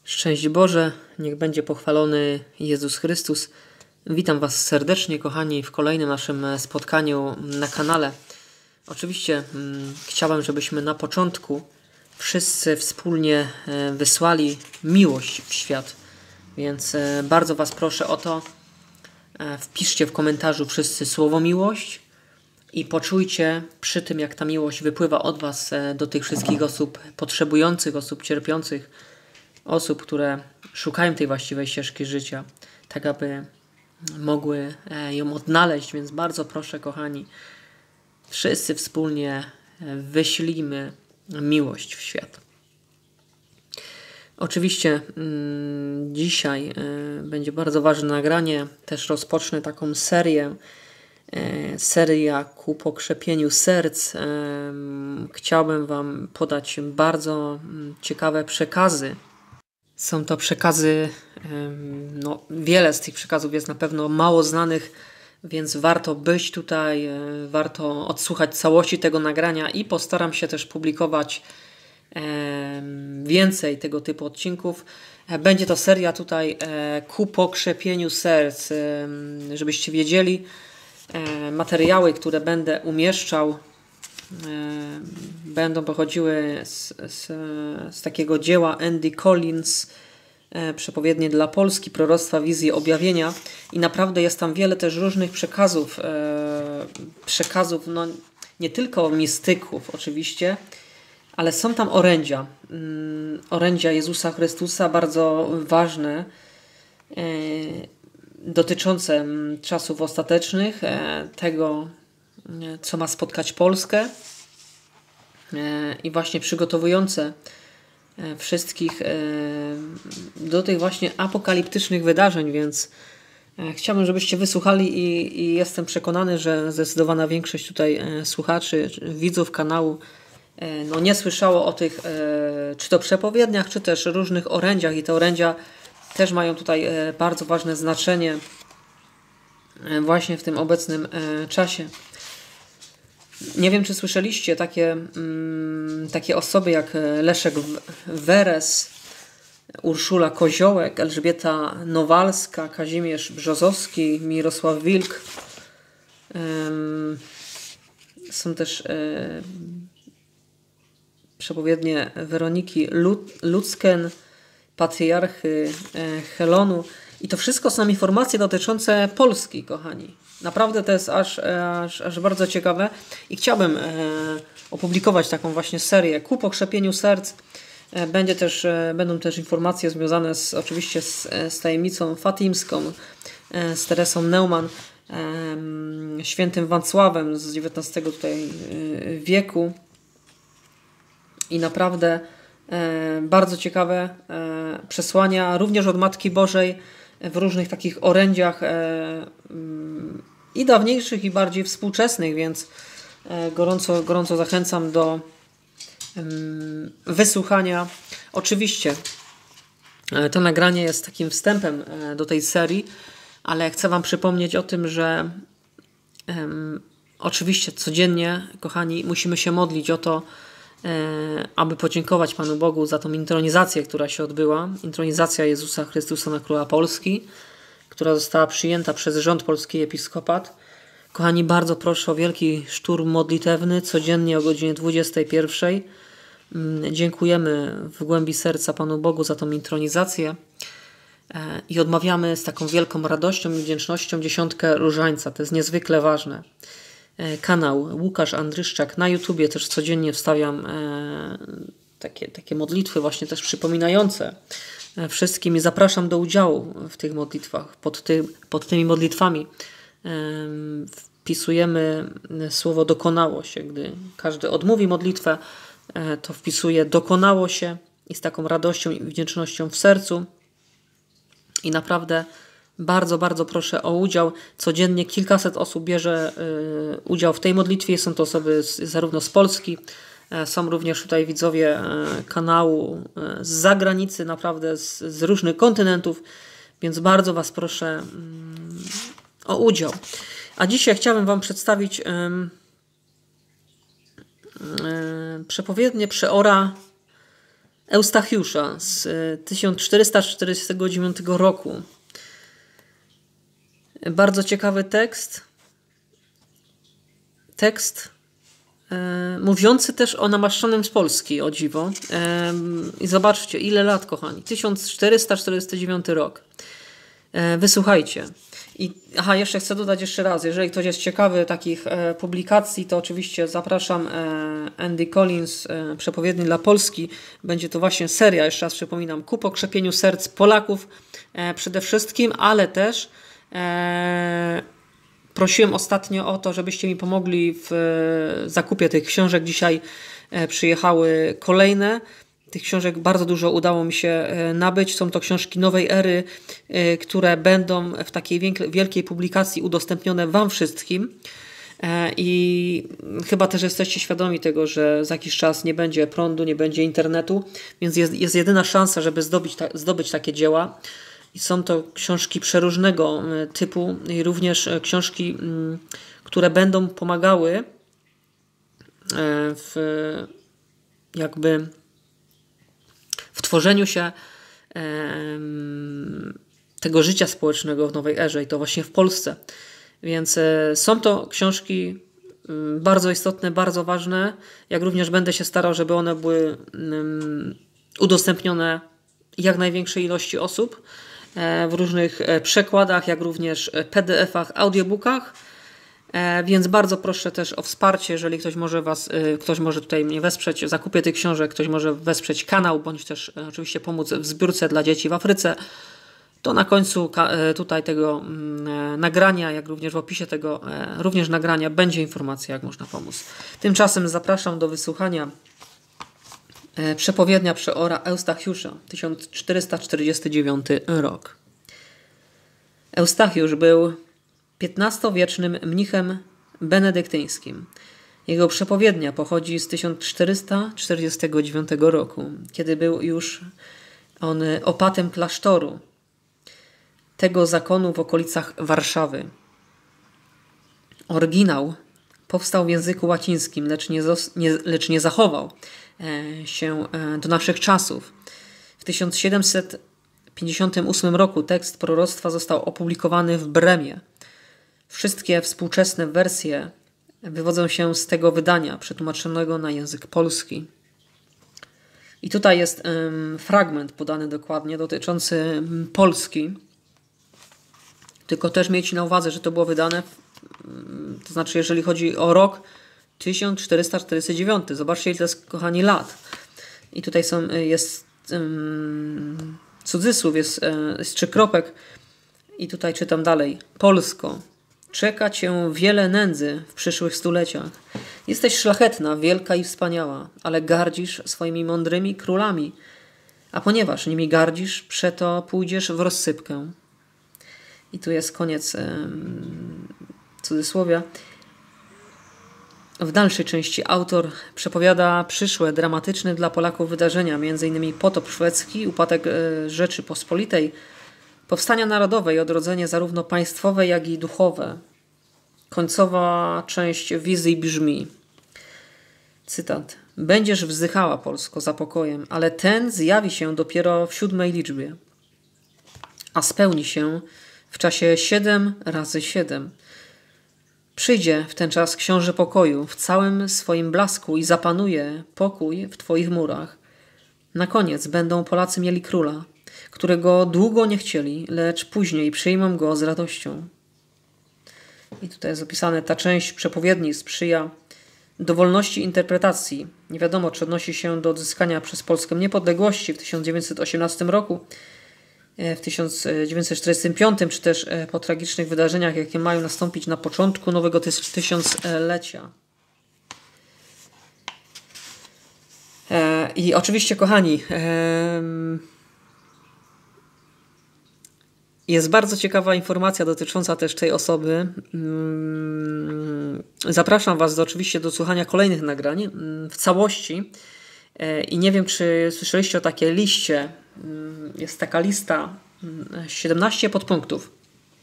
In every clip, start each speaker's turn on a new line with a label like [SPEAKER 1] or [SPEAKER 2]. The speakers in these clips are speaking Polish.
[SPEAKER 1] Szczęść Boże, niech będzie pochwalony Jezus Chrystus. Witam Was serdecznie, kochani, w kolejnym naszym spotkaniu na kanale. Oczywiście chciałem, żebyśmy na początku wszyscy wspólnie wysłali miłość w świat. Więc bardzo Was proszę o to, wpiszcie w komentarzu wszyscy słowo miłość i poczujcie przy tym, jak ta miłość wypływa od Was do tych wszystkich osób potrzebujących, osób cierpiących, osób, które szukają tej właściwej ścieżki życia, tak aby mogły ją odnaleźć. Więc bardzo proszę, kochani, wszyscy wspólnie wyślijmy miłość w świat. Oczywiście dzisiaj będzie bardzo ważne nagranie. Też rozpocznę taką serię. Seria ku pokrzepieniu serc. Chciałbym Wam podać bardzo ciekawe przekazy. Są to przekazy, wiele z tych przekazów jest na pewno mało znanych, więc warto być tutaj, warto odsłuchać całości tego nagrania i postaram się też publikować więcej tego typu odcinków. Będzie to seria tutaj ku pokrzepieniu serc, żebyście wiedzieli. Materiały, które będę umieszczał, będą pochodziły z takiego dzieła Andy Collins, Przepowiednie dla Polski, Proroctwa, Wizje, Objawienia, i naprawdę jest tam wiele też różnych przekazów, nie tylko mistyków oczywiście, ale są tam orędzia Jezusa Chrystusa, bardzo ważne, dotyczące czasów ostatecznych, tego, co ma spotkać Polskę, i właśnie przygotowujące wszystkich do tych właśnie apokaliptycznych wydarzeń, więc chciałbym, żebyście wysłuchali i jestem przekonany, że zdecydowana większość tutaj słuchaczy, widzów kanału nie słyszało o tych czy to przepowiedniach, czy też różnych orędziach, i te orędzia też mają tutaj bardzo ważne znaczenie właśnie w tym obecnym czasie. Nie wiem, czy słyszeliście takie osoby jak Leszek Weres, Urszula Koziołek, Elżbieta Nowalska, Kazimierz Brzozowski, Mirosław Wilk. Są też przepowiednie Weroniki Lucken, patriarchy Helonu. I to wszystko są informacje dotyczące Polski, kochani. Naprawdę to jest aż bardzo ciekawe i chciałbym opublikować taką właśnie serię ku pokrzepieniu serc. Będą też informacje związane oczywiście z tajemnicą fatimską, z Teresą Neumann, świętym Wacławem z XIX tutaj wieku. I naprawdę bardzo ciekawe przesłania, również od Matki Bożej, w różnych takich orędziach i dawniejszych, i bardziej współczesnych, więc gorąco zachęcam do wysłuchania. Oczywiście to nagranie jest takim wstępem do tej serii, ale chcę Wam przypomnieć o tym, że oczywiście codziennie, kochani, musimy się modlić o to, aby podziękować Panu Bogu za tą intronizację, która się odbyła. Intronizacja Jezusa Chrystusa na Króla Polski, która została przyjęta przez rząd Polski Episkopat. Kochani, bardzo proszę o wielki szturm modlitewny codziennie o godzinie 21. Dziękujemy w głębi serca Panu Bogu za tą intronizację i odmawiamy z taką wielką radością i wdzięcznością dziesiątkę różańca. To jest niezwykle ważne. Kanał Łukasz Andryszczak na YouTubie też codziennie wstawiam takie modlitwy właśnie też przypominające wszystkim, i zapraszam do udziału w tych modlitwach. Pod tymi modlitwami wpisujemy słowo dokonało się. Gdy każdy odmówi modlitwę, to wpisuje dokonało się, i z taką radością i wdzięcznością w sercu. I naprawdę bardzo, bardzo proszę o udział. Codziennie kilkaset osób bierze udział w tej modlitwie. Są to osoby zarówno z Polski, są również tutaj widzowie kanału z zagranicy, naprawdę z różnych kontynentów, więc bardzo Was proszę o udział. A dzisiaj chciałbym Wam przedstawić przepowiednię przeora Eustachiusza z 1449 roku. Bardzo ciekawy tekst. Mówiący też o namaszczonym z Polski, o dziwo. I zobaczcie, ile lat, kochani. 1449 rok. Wysłuchajcie. Jeszcze chcę dodać jeszcze raz, jeżeli ktoś jest ciekawy takich publikacji, to oczywiście zapraszam Andy Collins, Przepowiedni dla Polski. Będzie to właśnie seria, jeszcze raz przypominam, ku pokrzepieniu serc Polaków przede wszystkim, ale też prosiłem ostatnio o to, żebyście mi pomogli w zakupie tych książek. Dzisiaj przyjechały kolejne. Tych książek bardzo dużo udało mi się nabyć. Są to książki nowej ery, które będą w takiej wielkiej publikacji udostępnione Wam wszystkim. I chyba też jesteście świadomi tego, że za jakiś czas nie będzie prądu, nie będzie internetu, więc jest jedyna szansa, żeby zdobyć takie dzieła. I są to książki przeróżnego typu i również książki, które będą pomagały w tworzeniu się tego życia społecznego w nowej erze i to właśnie w Polsce. Więc są to książki bardzo istotne, bardzo ważne, jak również będę się starał, żeby one były udostępnione jak największej ilości osób w różnych przekładach, jak również PDF-ach, audiobookach. Więc bardzo proszę też o wsparcie, jeżeli ktoś może tutaj mnie wesprzeć w zakupie tych książek, ktoś może wesprzeć kanał, bądź też oczywiście pomóc w zbiórce dla dzieci w Afryce, to na końcu tutaj tego nagrania, jak również w opisie tego również nagrania będzie informacja, jak można pomóc. Tymczasem zapraszam do wysłuchania Przepowiednia przeora Eustachiusza, 1449 rok. Eustachiusz był XV-wiecznym mnichem benedyktyńskim. Jego przepowiednia pochodzi z 1449 roku, kiedy był już on opatem klasztoru tego zakonu w okolicach Warszawy. Oryginał powstał w języku łacińskim, lecz nie zachował się do naszych czasów. W 1758 roku tekst proroctwa został opublikowany w Bremie. Wszystkie współczesne wersje wywodzą się z tego wydania przetłumaczonego na język polski. I tutaj jest fragment podany dokładnie dotyczący Polski. Tylko też miejcie na uwadze, że to było wydane, to znaczy jeżeli chodzi o rok 1449. Zobaczcie, ile to jest, kochani, lat. I tutaj jest cudzysłów, jest 3 kropek. I tutaj czytam dalej. Polsko, czeka cię wiele nędzy w przyszłych stuleciach. Jesteś szlachetna, wielka i wspaniała, ale gardzisz swoimi mądrymi królami. A ponieważ nimi gardzisz, przeto pójdziesz w rozsypkę. I tu jest koniec cudzysłowia. W dalszej części autor przepowiada przyszłe, dramatyczne dla Polaków wydarzenia, m.in. potop szwedzki, upadek Rzeczypospolitej, powstania narodowe i odrodzenie zarówno państwowe, jak i duchowe. Końcowa część wizji brzmi, cytat: będziesz wzdychała, Polsko, za pokojem, ale ten zjawi się dopiero w 7 liczbie, a spełni się w czasie 7 razy 7. Przyjdzie w ten czas książę pokoju w całym swoim blasku i zapanuje pokój w twoich murach. Na koniec będą Polacy mieli króla, którego długo nie chcieli, lecz później przyjmą go z radością. I tutaj jest opisane, ta część przepowiedni sprzyja dowolności interpretacji. Nie wiadomo, czy odnosi się do odzyskania przez Polskę niepodległości w 1918 roku, w 1945, czy też po tragicznych wydarzeniach, jakie mają nastąpić na początku nowego tysiąclecia. I oczywiście, kochani, jest bardzo ciekawa informacja dotycząca też tej osoby. Zapraszam Was oczywiście do słuchania kolejnych nagrań w całości. I nie wiem, czy słyszeliście o takiej liście. Jest taka lista 17 podpunktów.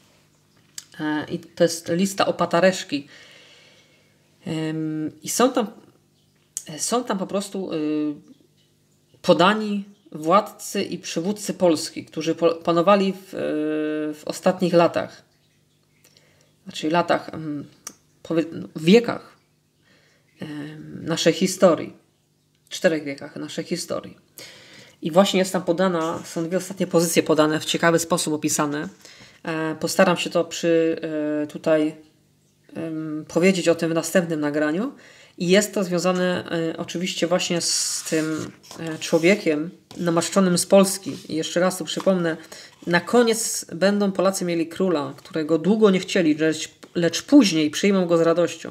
[SPEAKER 1] I to jest lista opatareszki. I są tam po prostu podani władcy i przywódcy Polski, którzy panowali w ostatnich latach, znaczy latach, w wiekach naszej historii, 4 wiekach naszej historii. I właśnie jest tam podana, są 2 ostatnie pozycje podane w ciekawy sposób opisane. Postaram się to tutaj powiedzieć o tym w następnym nagraniu. I jest to związane oczywiście właśnie z tym człowiekiem namaszczonym z Polski. I jeszcze raz tu przypomnę, na koniec będą Polacy mieli króla, którego długo nie chcieli, lecz później przyjmą go z radością.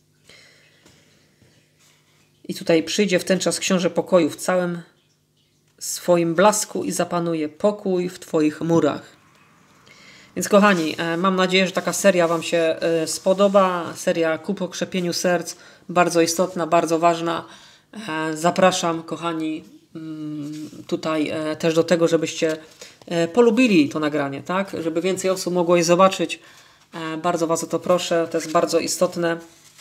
[SPEAKER 1] I tutaj przyjdzie w ten czas książę pokoju w całym swoim blasku i zapanuje pokój w Twoich murach. Więc kochani, mam nadzieję, że taka seria Wam się spodoba. Seria ku pokrzepieniu serc, bardzo istotna, bardzo ważna. Zapraszam, kochani, tutaj też do tego, żebyście polubili to nagranie, tak? Żeby więcej osób mogło je zobaczyć. Bardzo Was o to proszę, to jest bardzo istotne.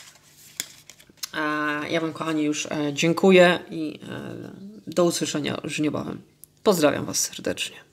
[SPEAKER 1] Ja Wam, kochani, już dziękuję i do usłyszenia już niebawem. Pozdrawiam Was serdecznie.